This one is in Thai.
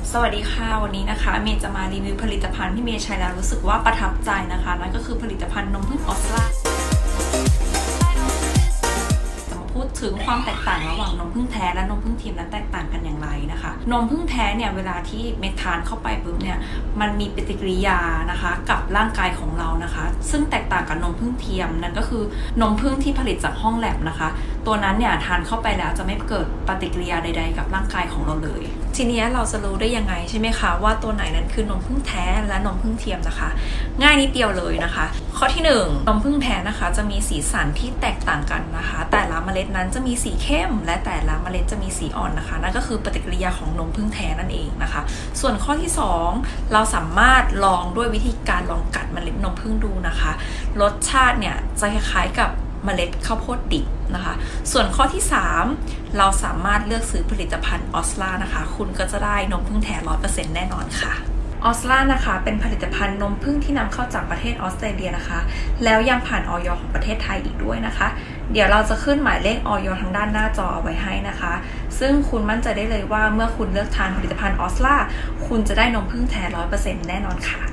สวัสดีค่ะวันนี้นะคะเมย์จะมารีวิวผลิตภัณฑ์ที่เมย์ใช้แล้วรู้สึกว่าประทับใจนะคะนั่นก็คือผลิตภัณฑ์นมผึ้งออสลาพูดถึงความแตกต่างระหว่างนมผึ้งแท้และนมผึ้งเทียมนั้นแตกต่างกันอย่างไรนะคะนมผึ้งแท้เนี่ยเวลาที่เมย์ทานเข้าไปปุ๊บเนี่ยมันมีปฏิกิริยานะคะกับร่างกายของเรานะคะซึ่งแตกต่างกับนมผึ้งเทียมนั่นก็คือนมผึ้งที่ผลิตจากห้องแลบนะคะตัวนั้นเนี่ยทานเข้าไปแล้วจะไม่เกิดปฏิกิริยาใดๆกับร่างกายของเราเลยทีนี้เราจะรู้ได้ยังไงใช่ไหมคะว่าตัวไหนนั้นคือนมผึ้งแท้และนมผึ้งเทียมนะคะง่ายนิดเดียวเลยนะคะข้อที่1นมผึ้งแท้นะคะจะมีสีสันที่แตกต่างกันนะคะแต่ละเมล็ดนั้นจะมีสีเข้มและแต่ละเมล็ดจะมีสีอ่อนนะคะนั่นก็คือปฏิกิริยาของนมผึ้งแท้นั่นเองนะคะส่วนข้อที่2เราสามารถลองด้วยวิธีการลองกัดเมล็ดนมผึ้งดูนะคะรสชาติเนี่ยจะคล้ายๆกับเมล็ดข้าวโพดดิบนะคะส่วนข้อที่3เราสามารถเลือกซื้อผลิตภัณฑ์ออสลานะคะคุณก็จะได้นมผึ้งแท้ 100% แน่นอนค่ะออสลานะคะเป็นผลิตภัณฑ์นมผึ้งที่นำเข้าจากประเทศออสเตรเลียนะคะแล้วยังผ่านออยของประเทศไทยอีกด้วยนะคะเดี๋ยวเราจะขึ้นหมายเลขออยทางด้านหน้าจอเอาไว้ให้นะคะซึ่งคุณมั่นใจได้เลยว่าเมื่อคุณเลือกทานผลิตภัณฑ์ออสลาคุณจะได้นมผึ้งแท้ 100% แน่นอนค่ะ